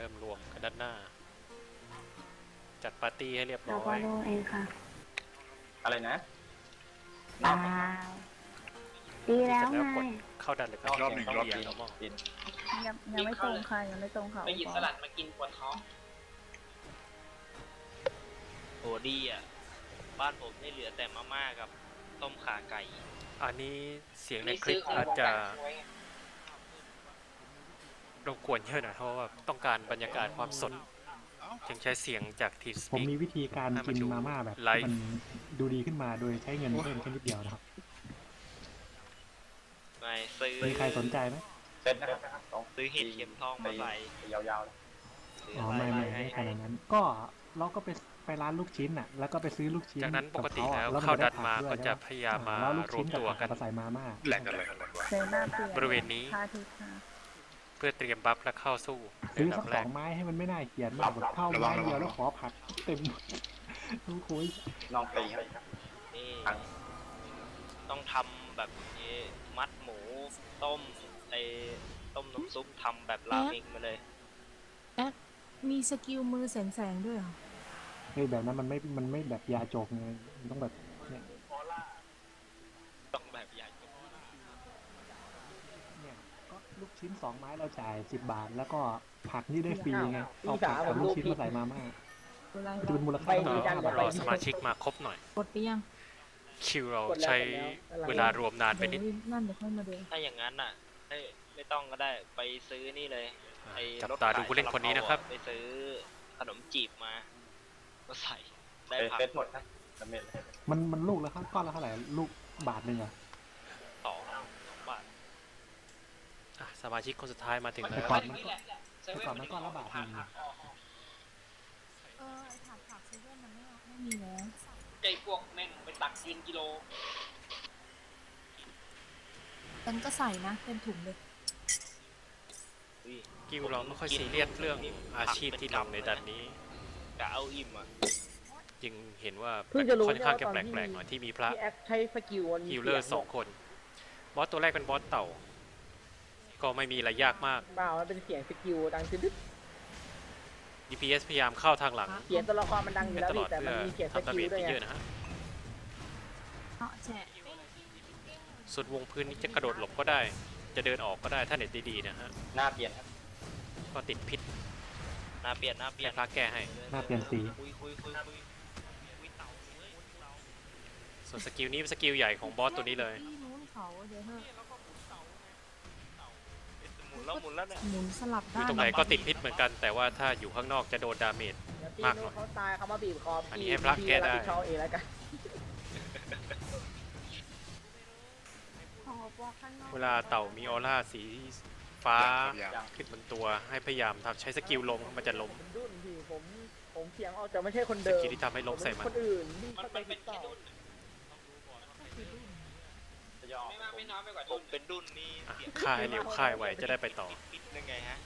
ริ่มรวมกันด้านหน้าจัดปาร์ตี้ให้เรียบร้เราอก็ยรู้เองค่ะอะไรนะเปล่าดีแล้วไงกดเข้าดันเลยครับรอบหนึ่งรอบเดีหยนึ่วงมองยังไม่ตรงค่ะยังไม่ตรงค่ะไปหยิบสลัดมากินปวดท้องโหดีอ่ะบ้านผมนี่เหลือแต่มาม่ากับต้มข่าไก่อันนี้เสียงในคลิปอาจจะรบกวนเยอะหน่อยเพราะว่าต้องการบรรยากาศความสดจึงใช้เสียงจากทีสผมปีกมีวิธีการกินมาม่าแบบไลฟ์มันดูดีขึ้นมาโดยใช้เงินเพิ่มแค่นิดเดียวนะครับไม่ซื้อมีใครสนใจไหมเซตนะครับต้องซื้อเห็ดเข็มทองมาใส่ยาวซื้อ๋ออะไรไม่ขนาดนั้น ก็เราก็ไปร้านลูกชิ้นอ่ะแล้วก็ไปซื้อลูกชิ้นจากนั้นปกติบแล้วขอะเข้าดันผัมาด้วยก็จะพยายามมาแล้วลูกรวชิ้มนกับตัวผักกันมาใส่มาม่าแหลกอะไรของมันวะเซน่าเปลี่ยนบริเวณนี้พาทิตย์ค่ะเพื่อเตรียมบัฟและเข้าสู้ซื้อในสักดับสแรอก งไม้ให้มันไม่น่าเกลียดมากแบบเข้าไม้เดียวแล้วขอผักเต็มโอ้โหๆน้องตีครับนี่ทั้งต้องทำแบบนี้มัดหมูต้มต้มน้ำซุปทำแบบราเมงมาเลยมีสกิลมือแสงด้วยเหรอเฮ้ยแบบนั้นมันไม่แบบยาจกไงมันต้องแบบเนี่ยต้องแบบใหญ่เนี่ยก็ลูกชิ้น2 ไม้เราจ่าย10 บาท แล้วก็ผักนี่ได้ฟรีไงเอาผักกับลูกชิ้นมาใส่มาม่าเวลาจะเป็นมูลค่าก็รอสมาชิกมาครบหน่อยกดไปยังคิวเราใช้เวลารวมนานไปนิดนั่นเดี๋ยวค่อยมาดูถ้าอย่างนั้นน่ะไม่ต้องก็ได้ไปซื้อนี่เลยไอ้จับรถตาดูผู้เล่นคนนี้นะครับไปซื้อขนมจีบมาก็ใส่ได้เซผักตหมดครับดาเมจมันลูกแล้วครับก้อนละเท่าไหร่ลูกบาทหนึ่งเหรอสองบาทอ่ะสมาชิกคนสุดท้ายมาถึงแต่แล้วก่อนมันก็แต่ก่อนมันก้อนละบาทหนึ่งไอ้ผักเซเว่นมันไม่มีแล้วใจพวกแม่งไปตักกินกิโลกันก็ใส่นะเป็นถุงเลยกิวเราไม่ค่อยซีเรียสเรื่องอาชีพที่ทำในดันนี้กะเอาอิ่มอ่ะจึงเห็นว่าเพิ่งจะรู้ค่อนข้างจะเนี่ยว่าแปลกๆหน่อยที่มีพระพี่แอคใช้สกิลวันฮิลเลอร์2 คน บอสตัวแรกเป็นบอสเต่า ก็ไม่มีอะไรยากมากเปล่ามันเป็นเสียงสกิลดังตึ๊ด DPS พยายามเข้าทางหลังเสียงตัวละครมันดังอยู่เป็นแล้วตลดิอดแต่มันเพื่อมีเสียงสทำดากิเมลจด้วยที่ไงเยอะนะฮะเนาะแฉะส่วนวงพื้นนี้จะกระโดดหลบก็ได้ จะเดินออกก็ได้ถ้าเน็ตดีๆนะฮะหน้าเปลี่ยนครับก็ติดพิษหน้าเปลี่ยนให้พระแก้ให้หน้าเปลี่ยนสีคุยส่วนสกิลนี้เป็นสกิลใหญ่ของบอสตัวนี้เลยที่นู้นเขาเดี๋ยวเถอะหมุนแล้วเนี่ยหมุนสลับอยู่ด้านตรงไหนก็ติดพิษเหมือนกัน แต่ว่าถ้าอยู่ข้างนอกจะโดนดาเมจเดี๋ยวพี่มากหน่นู้อยนเขาตายเขามาบีบคออันนี้พี่ให้พระแก้ได้พี่รับผิดชอบเองแล้วกันของออกข้างนอกเวลาเต่ามีออร่าสีฟ้าอย่างขึ้นบนตัวให้พยายามทำใช้สกิลล้มมันจะล้มดุนพี่ผมเสียงออกจะไม่ใช่คนสเดิมกิลที่ทำให้ล้มใส่มันคนอื่นนี่มันเข้าใจเป็ผินดเปแค่ล่าดุนจะย่อไม่มากไม่น้อยไปกว่าผดุมนเป็นดุนนี่อ่ะเสียงค่ายเร็วค่ายไวจะได้ไปต่อปิดยังไงฮะ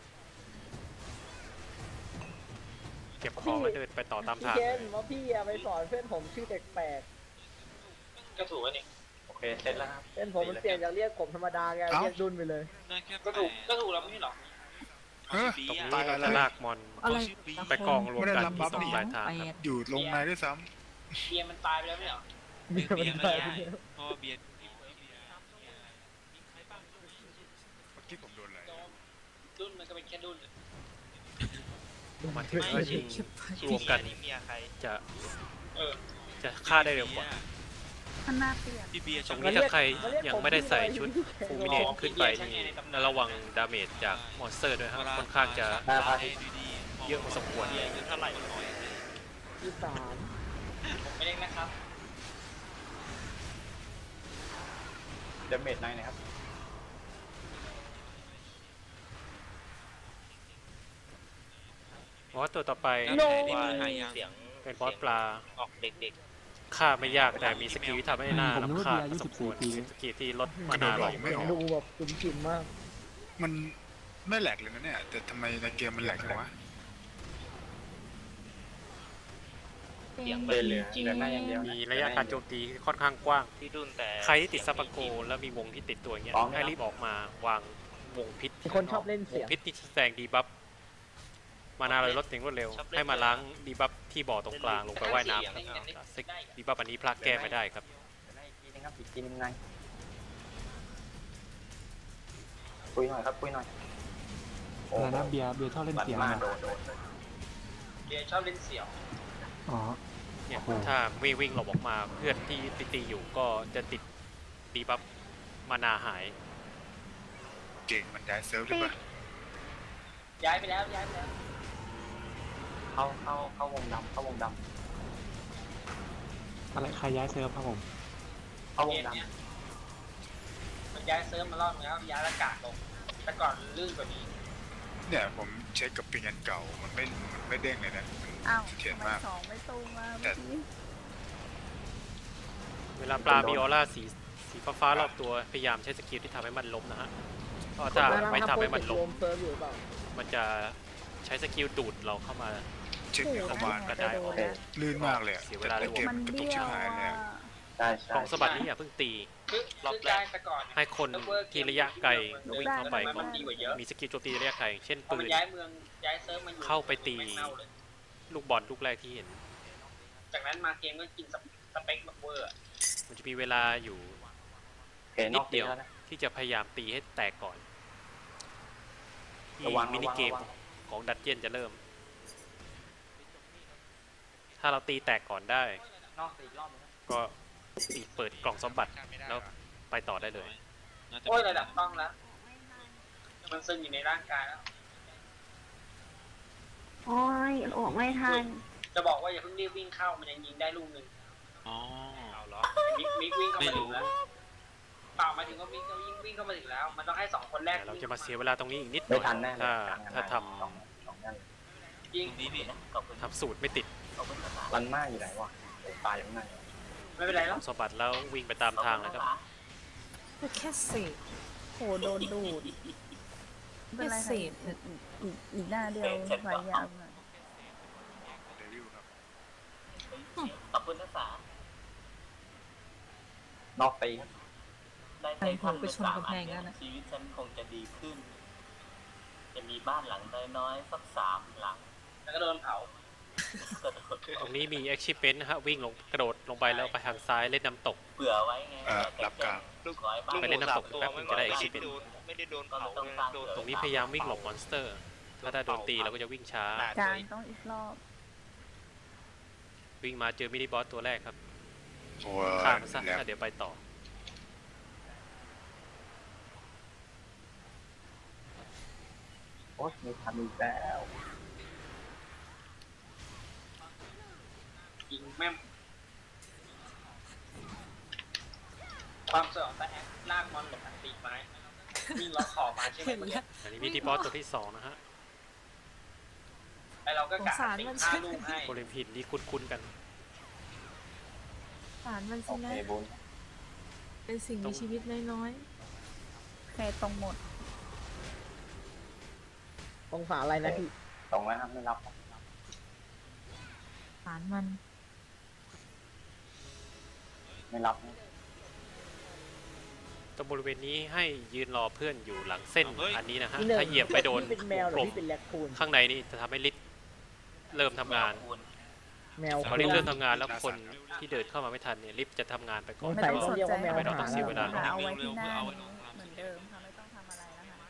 เก็บของแล้วเดินไปต่อตามพี่ทางเจเลนยว่าพี่อะไปสอนเพื่อนผมชื่อแปลกก็ถูกแล้วนี่โอเคเซตแล้วครับๆเพื่อนผมมันเปลี่ยนจากเรียกผมธรรมดาไงเรียกดุนไปเลยก็ถูกแล้วไม่ใช่หรอเฮ้ยตรงนี้ตายก็อะไรจะลากมอนอะไรไปกองรวมกันที่สองปลายทางแปครับดอยู่ลงในด้วยซ้เบียร์มันตายไปแล้วไม่ใช่หรอเบียร์มันตายไปแล้วเพราะเบียร์ำเมื่อกี้ผมโดนอะไรดุนมันก็เป็นแค่ดุนมาถึงก็ยิงรวมกันนี่เมียใครจะเออจะฆ่าได้เร็วกว่าข้างหน้าเปลี่ยนพี่เบียร์ตรงนี้ถ้าใครยังไม่ได้ใส่ชุดฟูมิเนตขึ้นไปนี่ระวังดาเมจจากมอนสเตอร์ด้วยครับค่อนข้างจะหน้าพาทิตเยอะพอสมควรเบียร์อายุเท่าไหร่หน่อยที่สามผมไม่เล่นนะครับดาเมจในนะครับบอสตัวต่อไปว่าเสียงเป็นบอสปลาออกเด็กฆ่าไม่ยากแต่มีสกิลที่ทำให้หน้าผมนึกรำว่าคาญเบียร์อายุพอสมควร 14 ปีสกิลที่ลดกมาระโดนาดลหลงงไม่ออกดูแบบจุ่มจิ๋มมากมันไม่แหลกเลยนะเนี่ย แต่ทำไมในเกมมันแหลกจังวะเสียงเบลเหลือหน้าอย่างเดียวมีระยะการโจมตีค่อนข้างกว้างที่ดุนแต่ใครที่ติดซับปะโกแล้วมีวงที่ติดตัวอย่างเงี้ยให้รีบออกมาวางวงพิษมีคนชอบเล่นวเสีงยงพิษที่แสดงดีบัฟมานาเลยลดเสียงรวดเร็ว ให้มาล้างดีบัฟที่บ่อตรงกลางลงไปว่ายน้ำครับดีบัฟอันนี้พลาดแก้ไม่ได้ครับได้อีกทีนึงครับอีกทีนึงไงคุยหน่อยครับคุยหน่อยโอ้อะไรนะเบียร์ชอบเล่นบัตเสียงมาเหรอโดนเลยเบียร์ชอบเล่นเสี่ยวอ๋อเนี่ยถ้าวิ่งหลบออกมาเพื่อนที่ตีอยู่ก็จะติดดีบัฟมานาหายเก่งมันย้ายเซิร์ฟหรือเปล่าย้ายไปแล้วเข้าวงดำเข้าวงดอะไรใครย้ายเซิร์ฟครับผมำเข้าวงเกมดำเนี่ยมันย้ายเซิร์ฟมารอบนึงแล้วย้ายอากาศลงแต่ก่อนลื่นกว่านี้เนี่ยผมเช็คกับปิงอันเก่ามันไม่เด้งเลยนะมันอ้าวเสถียรทำไมมากสองไม่ตรงมาเมื่อกี้เวลาปลามีออร่าสีฟ้าๆรอบตัวพยายามใช้สกิลที่ทำให้มันล้มนะฮะเพราะถ้าไม่ทำให้มันล้มเซิร์ฟอยู่หรือเปล่ามันจะใช้สกิลดูดเราเข้ามาเช็คเข้ามาก็ได้โอ้โหลื่นมากเลยอะเสียเวลาแต่เกมมันกระตุกเบี้ชิยบวหายเลยอ่ะอะใช่ใช่ของสะบัดนี่อย่าเพิ่งตีคือรอบคือแรกการแต่ก่อนให้คนที่ระยะไกลวิ่งเข้าไปมันดีกว่าเยอะมีสกิลโจมตีระยะไกลเช่นพอปืมันนย้ายเมืองย้ายเซิร์ฟมาอยู่เข้าไปตีแม่งเน่าเลยลูกบอลลูกแรกที่เห็นจากนั้นมาเกมก็กินสเปคแบบเวอร์มันจะมีเวลาอยู่เห็นนอกเดียวนะที่จะพยายามตีให้แตกก่อนที่ระวังมินิเกมระวังของดันเจี้ยนจะเริ่ม ถ้าเราตีแตกก่อนได้นอกอีกรอบนึงครับก็เปิดกล่องสมบัติแล้วไปต่อได้เลยโอ้ยระดับต้องแล้วมันซึมอยู่ในร่างกายแล้วโอ้ยออกไม่ทันจะบอกว่าอย่าเพิ่งรีบวิ่งเข้ามันยังยิงได้ลูกหนึ่งอ๋อเอาเหรอมิกวิ่งเข้ามาถึงแล้วเปล่าหมายถึงว่ามิกก็วิ่งเข้ามาถึงแล้ว มันต้องให้สองคนแรกเดี๋ยวเราจะมาเสียเวลาตรงนี้อีกนิดหไม่น่อยทันแน่เลยถ้าทสองนั่นยิงำทำสูตรไม่ติดรันมากอยู่ไหนวะโอ้ตายอยู่ข้างในไม่เป็นไรกแล้ล่วองสมบัติแล้ววิ่งไปตามทางนะครับแค่เศษโหโดนดูดแค่เศษอีกหน้าเดียวพยายามหน่อยเดวิลครับขอบคุณนักศึกษานอกตีได้ไอ้หัวไปชนกำแพงแล้วนะชีวิตฉันคงจะดีขึ้น จะมีบ้านหลังน้อยๆสัก3 หลังแล้วก็โดนเผาตรงนี้มี achievement นะฮะวิ่งลงกระโดดลงไปแล้วไปทางซ้ายเล่นน้ำตกเผื่อไว้ไงรับกลางไปเล่นน้ำตกแป๊บนึงจะได้ achievement ไม่ได้โดนเผาโดนตรงนี้พยายามวิ่งหลบมอนสเตอร์ ถ้าโดนตีเราก็จะวิ่งช้ากลางต้องอีกรอบวิ่งมาเจอมินิบอสตัวแรกครับโอ้ฆ่ามันซะแล้วถ้าเดี๋ยวไปต่อโอ๊ยไม่ทันอีกแล้วยิงแม่มความสวยของตาแอคลากมอนหลบทางปีกไม้วิ่งล็อกขอบมาใช่ไหมเมื่อกี้อันนี้มินิบอสตัวที่2นะฮะไอเราก็กะติด5 ลูกให้โคเลมพินนี่คุ้นๆกันสารมันโอสินะเคบุญเป็นสิ่งมีชีวิตน้อยๆแค่ตรงหมดองศาอะไรนะพี่ตรงแล้วครับไม่รับสารมันไม่รับนะตรงบริเวณนี้ให้ยืนรอเพื่อนอยู่หลังเส้นอันนี้นะฮะพี่หนึ่งถ้าเหยียบไปโดนพี่เป็นแมวหรืกลอมพี่เป็นแรคคูนข้างในนี่จะทำให้ลิฟต์เริ่มทำงานแมวพอลิฟต์เริ่มทำงานแล้วคนที่เดินเข้ามาไม่ทันเนี่ยลิฟต์จะทำงานไปก่อนไม่ไม่ต้ต้ออง งเรีสยนกใจว่าแมวไม่ต้องเสียเวลาเอาไว้ที่หน้านี้เหมือนเดิมค่ะไม่ต้องทำอะไรแล้วค่ะ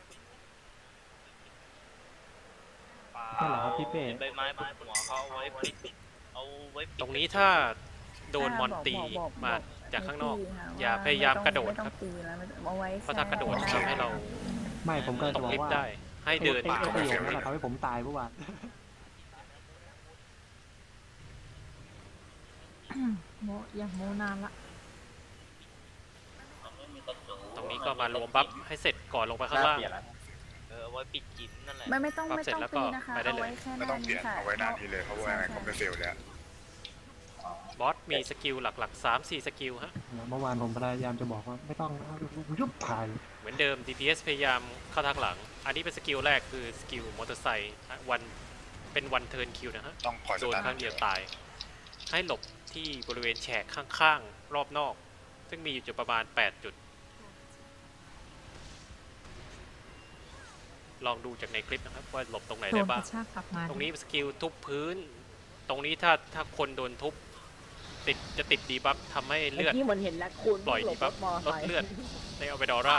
นั่นแหละครับพี่เป้ใบไม้บนหัวเขาเอาไว้ปิดเอาไว้ปิดตรงนี้ถ้าโดนมอนตีมาจากข้างนอก อย่าพยายามกระโดดครับ เพราะถ้ากระโดดทำให้เราไม่ผมก็ตจะกบอกลิฟว่าต์ได้ ให้เดินไอ้ประโยคนั้นแหละทำให้ผมตายเมื่อวานโมอย่างโมนานละมันไม่มีกระจูตรงนี้ก็มารวมบัฟให้เสร็จก่อนลงไปหข้างน้าล่างเปลี่ยนแล้วเอาไว้ปิดกินนั่นแหละไม่ต้องตีนะคะไปได้เอาเลยไว้แค่หไม่น้าต้องเปลี่นี้ยนค่ะเอาไว้หน้านี้เลยเพราะว่ายังไงก็ไม่เฟลแล้วบอสมีสกิลหลักๆ 3-4 สกิลฮะเมื่อวานผมพยายามจะบอกว่าไม่ต้องยุบถ่ายเหมือนเดิม DPS พยายามเข้าทางหลัง อันนี้เป็นสกิลแรกคือสกิลมอเตอร์ไซค์เป็นวันเทิร์นคิวนะฮะต้องคอยสโดนตาร์ครั้งทเดียวตาย ให้หลบที่บริเวณแฉกข้างๆ รอบนอก ซึ่งมีอยู่ประมาณ 8 จุด รลองดูจากในคลิปนะครับว่าหลบตรงไหนโดได้นกบ้างระชากกลับมาตรงนี้สกิลทุบพื้น ตรงนี้ถ้าคนโดนทุบจะติดดีบัฟทำให้เลือดเมื่อกี้เหมือนเห็นแล้วคุณปล่อยหลดีบบัรฟถมอลไซดค์เลือดในอัลเบดอร่า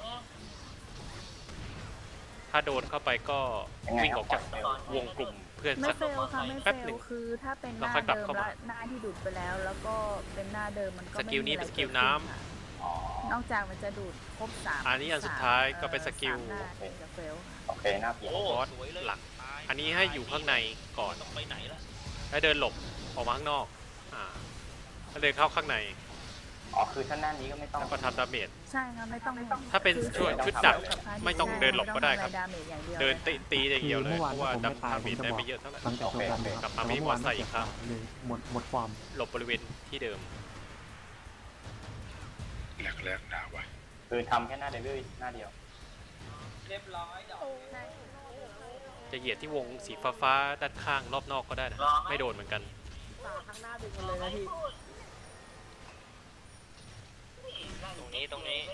ถ้าโดนเข้าไปก็ยังไงวิ่งคอรัอบ กจากวงกลุ่มเพื่อนไม่สักเฟลค่ะไม่แป๊บเฟหนึ่ลงคือถ้าเป็นหแล้วน้าค่อยกลับเดิมเข้ามาและหน้าที่ดูดไปแล้ว แล้วก็เป็นหน้าเดิมมันก็สกิลนี้ไม่มีเป็นสกิลอะไรน้ำเดขึ้ค่ะอ๋อนอกจากมันจะดูดครบ3 อันนี้อันสุดท้ายก็เป็นสกิล 3หน้าถึงจะเฟลค่ะโอเคหน้าเปลี่ยนโอ้บอสสวยเลยหลักตายอันนี้ให้อยู่ข้างในก่อนต้องไปไหนล่ะแล้วเดินหลบออกมาข้างนอกแล้วเดินเข้าข้างในอ๋อคือถ้าหน้านี้ก็ไม่ต้องแล้วก็ทำดาเมจใช่ค่ะไม่ต้องถ้าเป็นคือช่วยไม่ต้องชุดทำดักอะไรไม่ต้องเดินหลบก็ได้ครับม่ต้องทำอะดาเมจอย่างเดียวเดินลยตีอย่างเดียวเลยคือเพราะว่าเมื่อวานดาเมจได้ไม่เยอะเท่าไหร่หลังจากจบกันนะครับกลับมามีแต่ว่มอไซค์อีกครั้งเลยหมดความหลบบริเวณที่เดิมแรกๆหนาวะคือทำแค่หน้าเดลิเวอรี่หน้าเดียวเรียบร้อยดอกจะเหยียดที่วงสีฟ้าๆด้านข้างรอบนอกก็ได้นะไม่โดนเหมือนกันข้างหน้าดึงกันเลยนะพี่ตรงนี้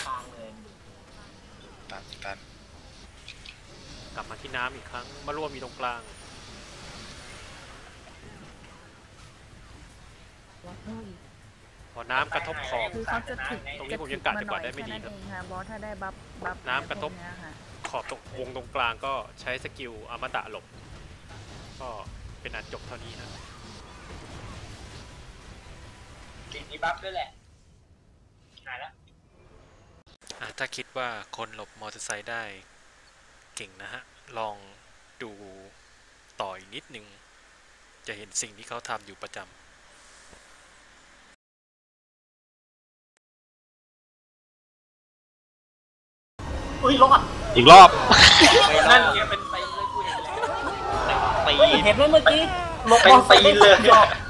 ตันกลับมาที่น้ำอีกครั้งมาร่วมอยู่ตรงกลาง พอน้ำกระทบขอบคือเขาจะถึกตรงนี้ผมยังกะจังหวะได้ไม่ดีครับแค่นั้นเองค่ะบอสถ้าได้บัฟน้ำกระทบพวเนี้ยค่ะขอบตรงวงตรงกลางก็ใช้สกิลอมตะหลบ ก็เป็นอันจบเท่านี้นะกินดีบัฟด้วยแหละหายแล้วถ้าคิดว่าคนหลบมอเตอร์ไซค์ได้เก่งนะฮะ ลองดูต่ออีกนิดนึง จะเห็นสิ่งที่เขาทำอยู่ประจำอีกรอบนั่นเนี่ยเป็นตีเลยกูเห็นแล้วตีเห็นไหมเมื่อกี้เป็นตีเลย